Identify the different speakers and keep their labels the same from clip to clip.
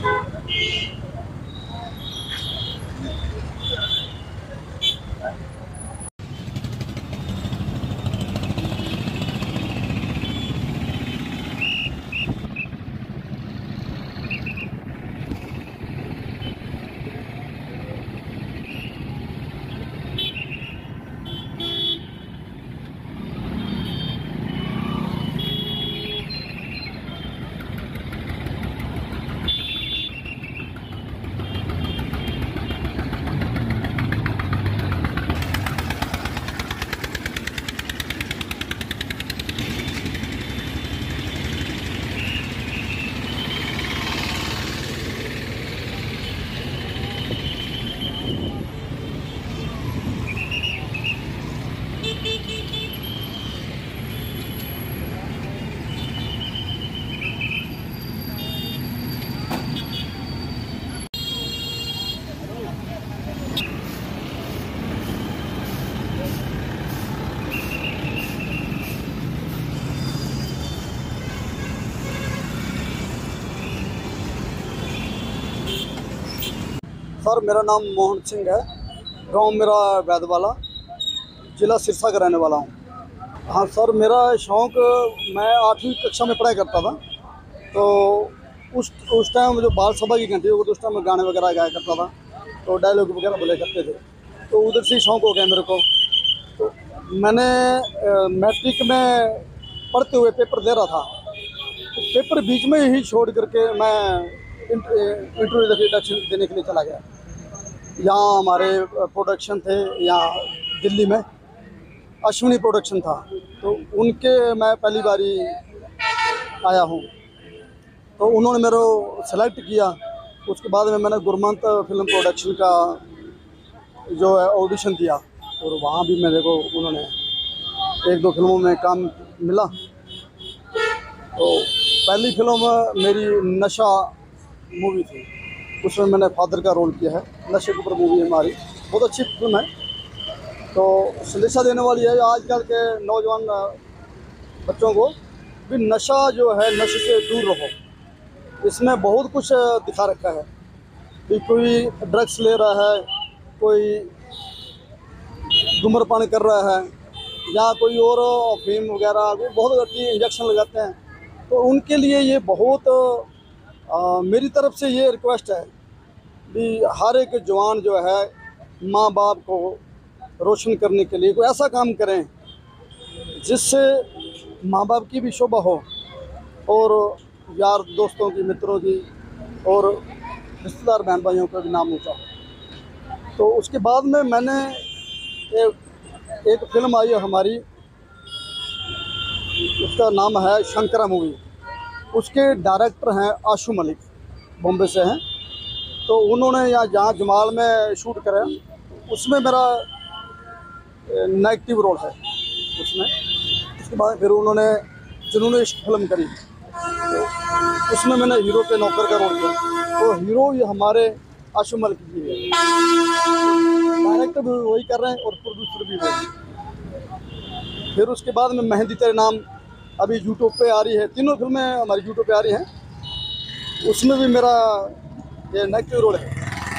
Speaker 1: Sir मेरा नाम मोहन सिंह है। गांव मेरा वैदवाला, ज़िला सिरसा का रहने वाला हूं। हाँ सर, मेरा शौक़, मैं 8वीं कक्षा में पढ़ाई करता था, तो उस टाइम जो बाल सभा की घंटी होगी तो उस टाइम मैं गाने वगैरह गाया करता था, तो डायलॉग वगैरह बोले करते थे, तो उधर से ही शौक़ हो गया मेरे को। तो मैंने मैट्रिक में पढ़ते हुए पेपर दे रहा था, तो पेपर बीच में ही छोड़ करके मैं इंटरव्यू देने के लिए चला गया। यहाँ हमारे प्रोडक्शन थे, यहाँ दिल्ली में अश्विनी प्रोडक्शन था, तो उनके मैं पहली बारी आया हूँ, तो उन्होंने मेरे को सेलेक्ट किया। उसके बाद में मैंने गुरमंत फिल्म प्रोडक्शन का जो है ऑडिशन दिया, और वहाँ भी मेरे को उन्होंने 1-2 फिल्मों में काम मिला। तो पहली फिल्म मेरी नशा मूवी थी, उसमें मैंने फादर का रोल किया है। नशे के ऊपर मूवी है हमारी, बहुत अच्छी फिल्म है, तो संदेशा देने वाली है आजकल के नौजवान बच्चों को भी नशा जो है, नशे से दूर रहो। इसमें बहुत कुछ दिखा रखा है कि कोई ड्रग्स ले रहा है, कोई धूम्रपान कर रहा है, या कोई और अफीम वगैरह बहुत इंजेक्शन लगाते हैं, तो उनके लिए ये बहुत मेरी तरफ से ये रिक्वेस्ट है कि हर एक जवान जो है माँ बाप को रोशन करने के लिए कोई ऐसा काम करें जिससे माँ बाप की भी शोभा हो, और यार दोस्तों की, मित्रों की, और रिश्तेदार बहन भाइयों का भी नाम ऊँचा हो। तो उसके बाद में मैंने एक फिल्म आई है हमारी, उसका नाम है शंकरा मूवी। उसके डायरेक्टर हैं आशु मलिक, बॉम्बे से हैं, तो उन्होंने यहाँ जहाँ जमाल में शूट करा, उसमें मेरा नेगेटिव रोल है उसमें। उसके बाद फिर उन्होंने जिन्होंने इश्क फिल्म करी, तो उसमें मैंने हीरो के नौकर का रोल किया, तो हीरो ये हमारे आशु मलिक जी है, डायरेक्टर भी वही कर रहे हैं और प्रोड्यूसर भी वही। फिर उसके बाद में मेहंदी तेरे नाम अभी यूट्यूब पे आ रही है, तीनों फिल्में हमारी यूट्यूब पे आ रही हैं, उसमें भी मेरा ये नेगेटिव रोल है।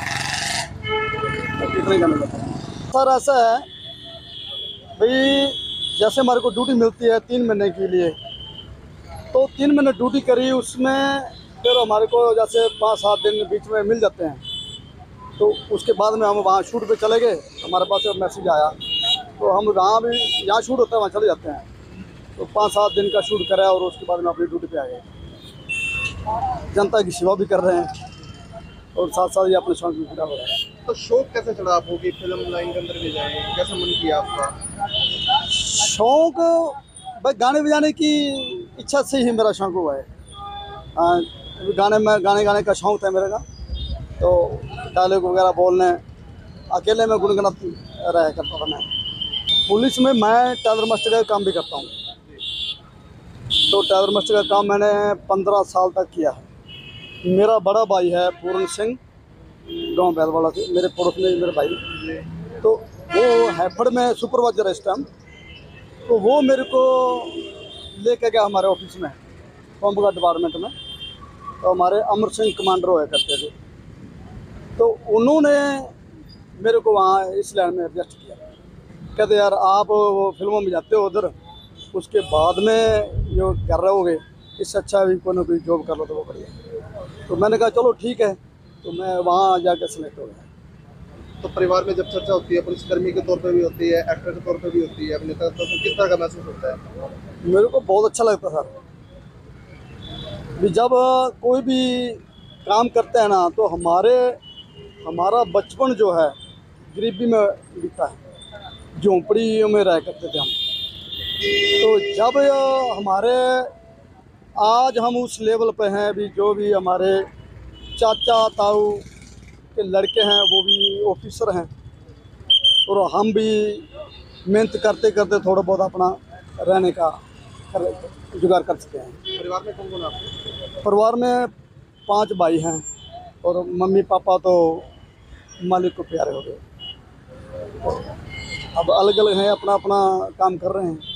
Speaker 1: सर ऐसा है भाई, जैसे हमारे को ड्यूटी मिलती है 3 महीने के लिए, तो 3 महीने ड्यूटी करी, उसमें फिर हमारे को जैसे 5-7 दिन बीच में मिल जाते हैं, तो उसके बाद में हम वहाँ शूट पे चले गए। हमारे पास मैसेज आया, तो हम वहाँ भी, यहाँ शूट होता है वहाँ चले जाते हैं, तो 5-7 दिन का शूट करा, और उसके बाद में अपनी ड्यूटी पे आ गए। जनता की सेवा भी कर रहे हैं, और साथ साथ ये अपने शौक भी पूरा हो रहा है।
Speaker 2: तो शौक कैसे चढ़ा आपको कि फिल्म लाइन के अंदर भी जाए, कैसा मन किया आपका?
Speaker 1: शौक भाई गाने बजाने की इच्छा से ही मेरा शौक हुआ है। गाने गाने का शौक था मेरे का, तो डायलॉग वगैरह बोलने अकेले में गुनगुनाता रहा करता था मैं। पुलिस में मैं टेलर मास्टर का काम भी करता हूँ, तो टेलर मास्टर का काम मैंने 15 साल तक किया है। मेरा बड़ा भाई है पूर्ण सिंह, गांव बैलवाला से, मेरे पड़ोस में मेरे भाई, तो वो हैफड़ में सुपरवाइजर है इस टाइम, तो वो मेरे को लेके गया हमारे ऑफिस में, होमगार्ड डिपार्टमेंट में, तो हमारे अमर सिंह कमांडर हुआ करते थे, तो उन्होंने मेरे को वहाँ इस लाइन में एडजस्ट किया। कहते यार आप वो फिल्मों में जाते हो उधर, उसके बाद में जो कर रहोगे, इससे अच्छा भी कोई ना कोई जॉब कर लो तो वो बढ़िया। तो मैंने कहा चलो ठीक है, तो मैं वहाँ जाकर सेलेक्ट हो गया।
Speaker 2: तो परिवार में जब चर्चा होती है, पुलिसकर्मी के तौर पे भी होती है, एक्टर के तौर पे भी होती है, अभिनेता के तौर पे, किस तरह का महसूस होता है?
Speaker 1: मेरे को बहुत अच्छा लगता था कि जब कोई भी काम करते हैं ना, तो हमारा बचपन जो है गरीबी में बीता है, झोंपड़ियों में रह करते थे हम। तो जब हमारे आज हम उस लेवल पे हैं भी, जो भी हमारे चाचा ताऊ के लड़के हैं वो भी ऑफिसर हैं, और हम भी मेहनत करते करते थोड़ा बहुत अपना रहने का जुगाड़ कर सकते हैं।
Speaker 2: परिवार में कौन कौन है आपके?
Speaker 1: परिवार में 5 भाई हैं, और मम्मी पापा तो मालिक को प्यारे हो गए, अब अलग अलग हैं, अपना अपना काम कर रहे हैं।